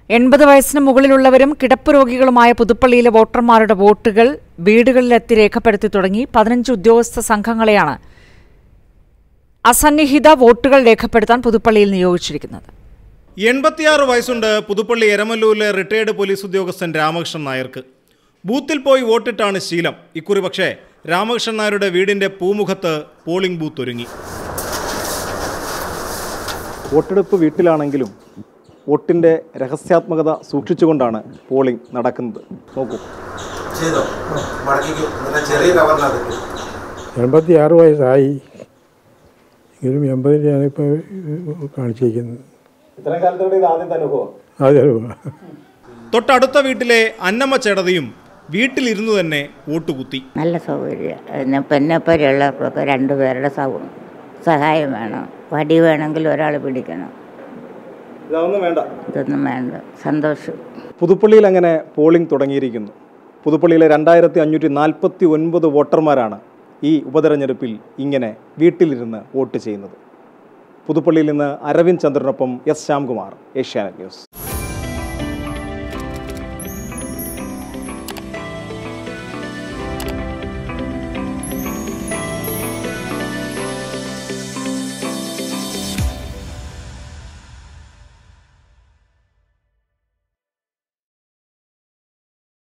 80 വയസ്സിന് മുകളിലുള്ളവരും കിടപ്പ് രോഗികളുമായ പുതുപ്പള്ളിയിലെ വോട്ടർമാരുടെ വോട്ടുകൾ വീടുകളിലെത്തി രേഖപ്പെടുത്തി തുടങ്ങി. 15 ഉദ്യോഗസ്ഥ സംഘങ്ങളെയാണ് അസന്നിഹിത വോട്ടുകൾ രേഖപ്പെടുത്താൻ പുതുപ്പള്ളിയിൽ നിയോഗിച്ചിരിക്കുന്നത്. 86 വയസ്സുണ്ട് പുതുപ്പള്ളി എരമല്ലൂരിലെ റിട്ടയർഡ് പോലീസ് ഉദ്യോഗസ്ഥൻ രാമകൃഷ്ണൻ നായർക്ക്. ബൂത്തിൽ പോയി വോട്ടിട്ടാണ് ശീലം. ഇക്കുറി പക്ഷേ രാമകൃഷ്ണൻ നായരുടെ വീടിന്റെ പൂമുഖത്ത് പോളിംഗ് ബൂത്ത് ഒരുങ്ങി. വോട്ടെടുപ്പ് വീട്ടിലാണെങ്കിലും വോട്ടിന്റെ രഹസ്യാത്മകത സൂക്ഷിച്ചുകൊണ്ടാണ് പോളിംഗ് നടക്കുന്നത്. നോക്കൂ. 86 വയസ്സായി, എങ്കിലും 80 ഇപ്പോൾ കാണിച്ചിരിക്കുന്നത്. തൊട്ടടുത്ത വീട്ടിലെ അന്നമ്മ ചേടതിയും വീട്ടിലിരുന്നു തന്നെ വോട്ടുകുത്തി. നല്ല സൗകര്യം. പെന്നപ്പരുള്ളവർക്കൊക്കെ 2 പേരുടെ സഹായം വേണം. വടി വേണമെങ്കിൽ ഒരാൾ പിടിക്കണം. ഇതൊന്നും വേണ്ട. സന്തോഷം. പുതുപ്പള്ളിയിൽ അങ്ങനെ പോളിംഗ് തുടങ്ങിയിരിക്കുന്നു. പുതുപ്പള്ളിയിലെ 2549 വോട്ടർമാരാണ് ഈ ഉപതെരഞ്ഞെടുപ്പിൽ ഇങ്ങനെ വീട്ടിലിരുന്ന് വോട്ട് ചെയ്യുന്നത്. പുതുപ്പള്ളിയിൽ നിന്ന് അരവിന്ദ് ചന്ദ്രനൊപ്പം എസ് ശ്യാംകുമാർ, ഏഷ്യാനെറ്റ് ന്യൂസ്.